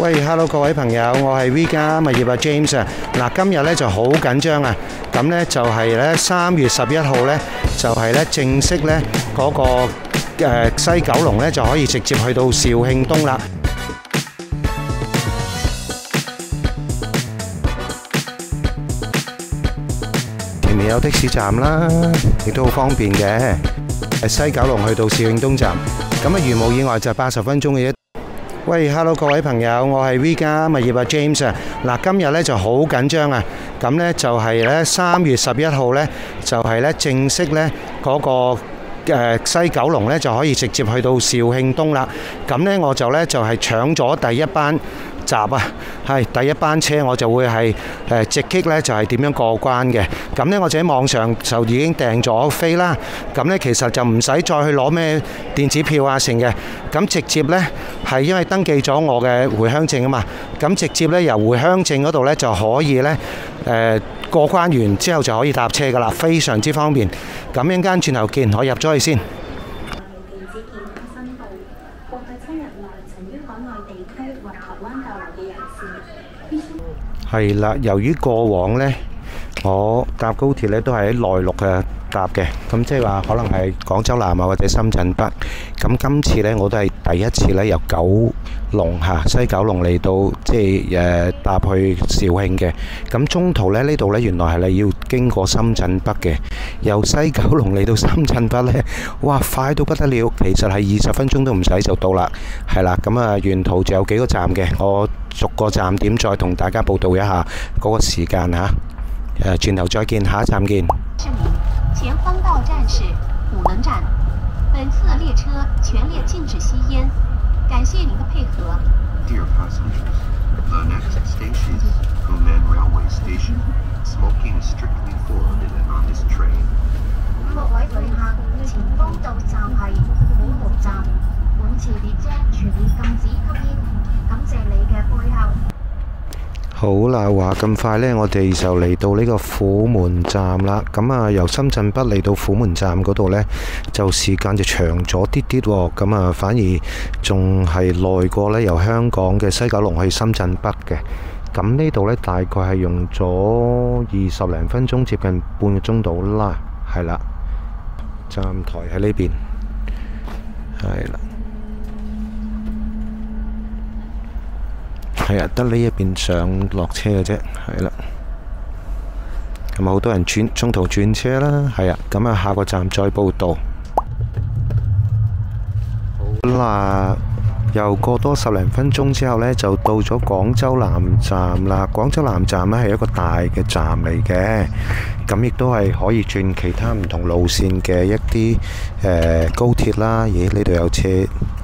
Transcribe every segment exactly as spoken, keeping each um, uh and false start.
喂，hello 各位朋友，我係 V 家物業啊 James啊。嗱，今日咧就好緊張啊。咁咧就係咧三月十一號咧，就係咧正式咧嗰個誒西九龍咧就可以直接去到肇慶東啦。前面有的士站啦，亦都好方便嘅。誒西九龍去到肇慶東站，咁啊如無意外就八十分鐘嘅啫。喂 ，hello 各位朋友，我係 V 家物業啊 James啊。嗱，今日咧就好緊張啊。咁咧就係咧三月十一號咧，就係咧正式咧嗰個誒西九龍咧就可以直接去到肇慶東啦。咁咧我就咧就係搶咗第一班閘啊，係第一班車，我就會係誒直擊咧就係點樣過關嘅。咁咧我就喺網上就已經訂咗飛啦。咁咧其實就唔使再去攞咩電子票啊成嘅。咁直接咧係因為登記咗我嘅回鄉證啊嘛。咁直接咧由回鄉證嗰度咧就可以咧誒過關完之後就可以搭車噶啦，非常之方便。咁一陣間轉頭見，我入咗去先。係啦，由於過往呢，我搭高鐵呢都係喺內陸嘅搭嘅，咁即係話可能係廣州南啊或者深圳北。咁今次呢，我都係第一次呢由九龍嚇西九龍嚟到即係誒搭去肇慶嘅。咁中途呢，呢度呢原來係你要經過深圳北嘅，由西九龍嚟到深圳北呢，哇快到不得了，其實係二十分鐘都唔使就到啦。係啦，咁啊沿途就有幾個站嘅，我逐個站點再同大家報道一下嗰個時間嚇。誒，轉頭再見，下一站見。 市民，前方到站是武能站，本次列車全列禁止吸煙，感謝您的配合。 Dear passengers, the next station is Funan Railway Station. Smoking is strictly forbidden on this train. 各位旅客，前方到站係虎門站，本次列車全面禁止吸煙，感謝你嘅配合。 好啦，話咁快呢，我哋就嚟到呢個虎門站啦。咁啊，由深圳北嚟到虎門站嗰度呢，就時間就長咗啲啲喎。咁啊，反而仲係耐過呢由香港嘅西九龍去深圳北嘅。咁呢度呢，大概係用咗二十零分鐘，接近半個鐘到啦。係啦，站台喺呢邊，係啦。係啊，得呢一邊上落車嘅啫，係啦。咁好多人轉中途轉車啦，係啊。咁啊，下個站再報到。好啦，又過多十零分鐘之後呢，就到咗廣州南站啦。廣州南站呢係一個大嘅站嚟嘅，咁亦都係可以轉其他唔同路線嘅一啲誒、呃、高鐵啦。咦，呢度有車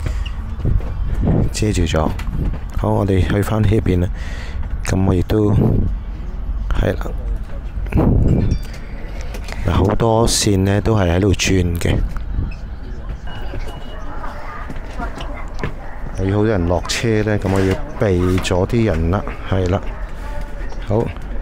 遮住咗。好，我哋去返呢邊啦。咁我亦都係啦，嗱好多線呢都係喺度轉嘅，有好多人落車呢，咁我要避咗啲人啦，係啦。好，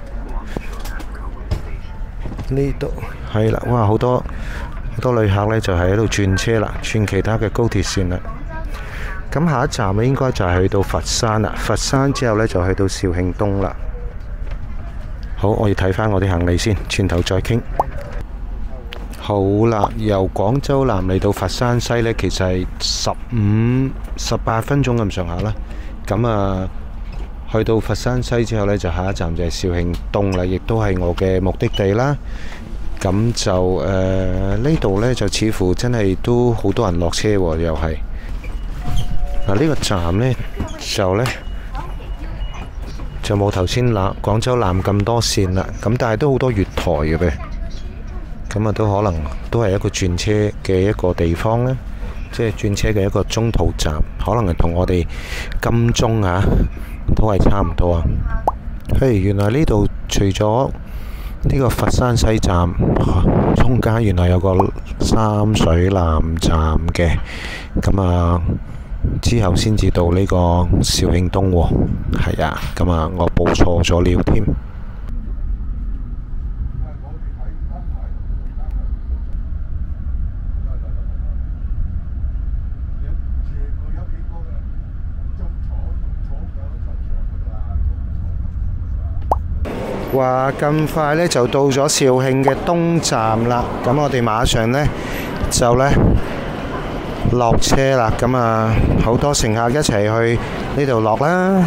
呢度係啦，哇好多好多旅客呢就係喺度轉車啦，轉其他嘅高鐵線啦。咁下一站呢，應該就係去到佛山啦。佛山之後呢，就去到肇慶東啦。好，我要睇返我啲行李先，轉頭再傾。好啦，由廣州南嚟到佛山西呢，其實係十五、十八分鐘咁上下啦。咁啊，去到佛山西之後呢，就下一站就係肇慶東啦，亦都係我嘅目的地啦。咁就誒呢度呢，就似乎真係都好多人落車喎，又係。嗱，呢個站呢，就呢，就冇頭先南廣州南咁多線啦，咁但係都好多月台嘅噃，咁啊都可能都係一個轉車嘅一個地方呢，即係轉車嘅一個中途站，可能係同我哋金鐘啊都係差唔多啊。嘿，原來呢度除咗呢個佛山西站，中間原來有個三水南站嘅，咁啊〜之後先至到呢個肇慶東喎，係啊，咁啊，我報錯咗了添。 話咁快呢就到咗肇慶嘅東站啦，咁我哋馬上呢就呢落車啦，咁啊好多乘客一齊去呢度落啦。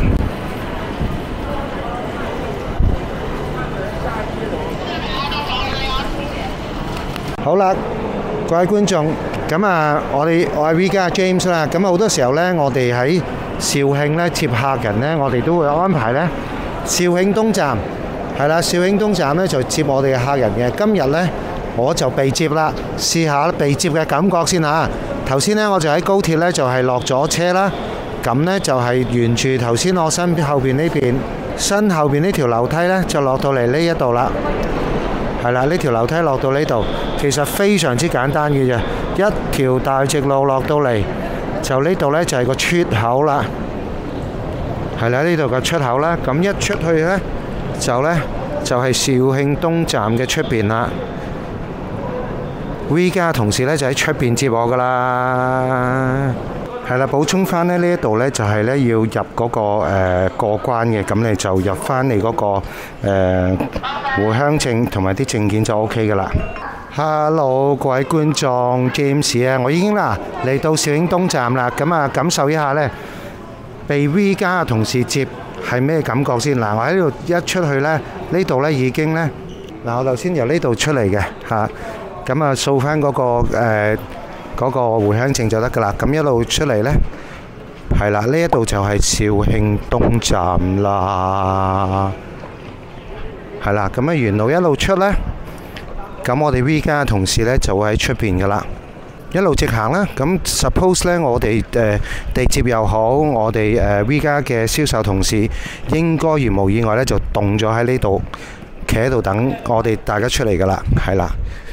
好啦，各位觀眾，咁啊我哋我係 V 家 James 啦，咁啊好多時候呢，我哋喺肇慶呢接客人呢，我哋都會安排呢肇慶東站。係啦，肇慶東站呢就接我哋嘅客人嘅。今日呢，我就被接啦，試下被接嘅感覺先嚇。頭先呢，我就喺高鐵呢，就係落咗車啦，咁呢，就係沿住頭先我身後邊呢邊身後邊呢條樓梯呢，就落到嚟呢一度啦。係啦，呢條樓梯落到呢度，其實非常之簡單嘅啫，一條大直路落到嚟，就呢度呢，就係個出口啦。係啦，呢度個出口啦，咁一出去呢。就呢，就係肇慶東站嘅出邊啦。V 家同事呢，就喺出邊接我噶啦。係啦，補充翻呢，呢一度呢，就係呢要入嗰個誒過關嘅，咁你就入翻你嗰個誒回鄉證同埋啲證件就 O K 噶啦。Hello， 各位觀眾 ，James 啊，我已經啦嚟到肇慶東站啦，咁啊感受一下呢，被 V 家嘅同事接。係咩感覺先？嗱，我喺呢度一出去呢，呢度呢已經呢，嗱，我頭先由呢度出嚟嘅嚇，咁啊掃翻嗰個誒嗰個回鄉證就得噶啦。咁一路出嚟呢，係啦，呢一度就係肇慶東站啦，係啦。咁啊沿路一路出呢，咁我哋 V 家嘅同事呢就會喺出邊噶啦。一路直行啦，咁 suppose 呢，我哋誒地接又好，我哋誒 V 家嘅銷售同事應該如無意外呢，就凍咗喺呢度，企喺度等我哋大家出嚟噶啦，係啦。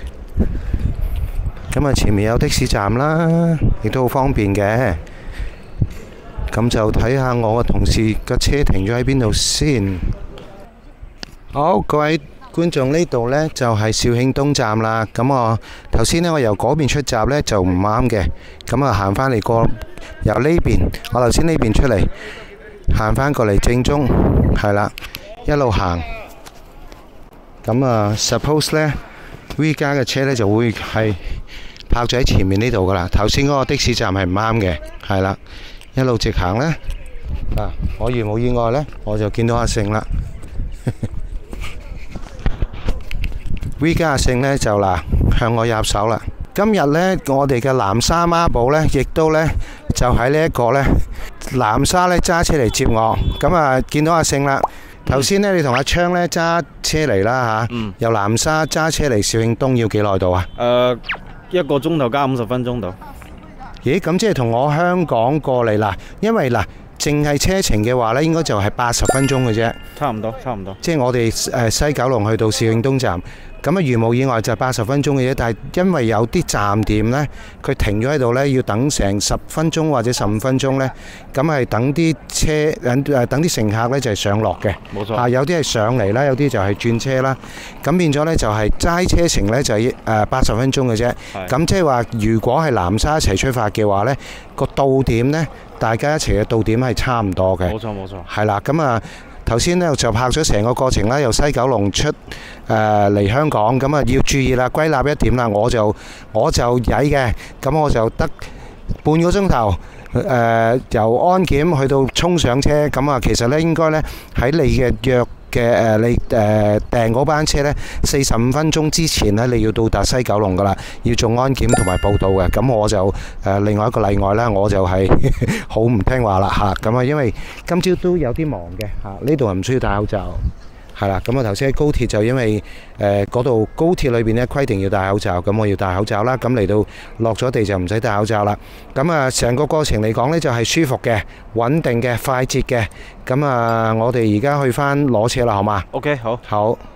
咁啊，前面有的士站啦，亦都好方便嘅。咁就睇下我嘅同事嘅車停咗喺邊度先。好，各位觀眾，呢度呢就係肇慶東站啦。咁我頭先呢，我由嗰邊出閘呢就唔啱嘅，咁啊行返嚟過由呢邊，我頭先呢邊出嚟行返過嚟正中，係啦，一路行。咁啊 suppose 呢 V 家嘅車呢就會係泊咗喺前面呢度噶啦。頭先嗰個的士站係唔啱嘅，係啦，一路直行呢。嗱，我如冇意外呢，我就見到阿勝啦。V 家阿勝呢就嗱向我入手啦。今日呢，我哋嘅南沙孖寶呢，亦都呢就喺呢一個呢南沙呢揸車嚟接我。咁啊見到阿勝啦。頭先呢，你同阿昌呢揸車嚟啦嚇，由南沙揸車嚟肇慶東要幾耐到啊？ 誒，一個鐘頭加五十分鐘到。 咦，咁即係同我香港過嚟啦，因為嗱。淨係車程嘅話呢，應該就係八十分鐘嘅啫。 差唔多，差唔多。 即係我哋誒西九龍去到肇慶東站，咁啊如無意外就係八十分鐘嘅啫。但係因為有啲站點呢，佢停咗喺度呢，要等成十分鐘或者十五分鐘呢，咁係等啲車等誒等啲乘客呢，就係上落嘅。 冇錯。 啊，有啲係上嚟啦，有啲就係轉車啦。咁變咗呢，就係齋車程呢，就係誒八十分鐘嘅啫。咁即係話，如果係南沙一齊出發嘅話呢，個到點呢，大家一齊嘅到點係差唔多嘅。 冇錯冇錯。係啦，咁啊頭先呢就拍咗成個過程啦，由西九龍出誒嚟香港，咁啊要注意啦，歸納一點啦，我就我就曳嘅，咁我就得半個鐘頭誒由安檢去到衝上車，咁啊其實呢應該呢喺你嘅約嘅誒你誒訂嗰班車呢，四十五分鐘之前呢，你要到達西九龍噶啦，要做安檢同埋報到嘅。咁我就誒另外一個例外啦，我就係好唔聽話啦嚇。咁啊，因為今朝都有啲忙嘅嚇，呢度係唔需要戴口罩。係啦，咁啊頭先喺高鐵就因為誒嗰度高鐵裏邊咧規定要戴口罩，咁我要戴口罩啦。咁嚟到落咗地就唔使戴口罩啦。咁啊成個過程嚟講呢，就係舒服嘅、穩定嘅、快捷嘅。咁啊我哋而家去返攞車啦，好嘛？ OK， 好。 好。